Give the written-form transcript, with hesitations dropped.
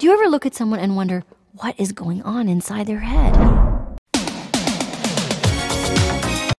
Do you ever look at someone and wonder what is going on inside their head?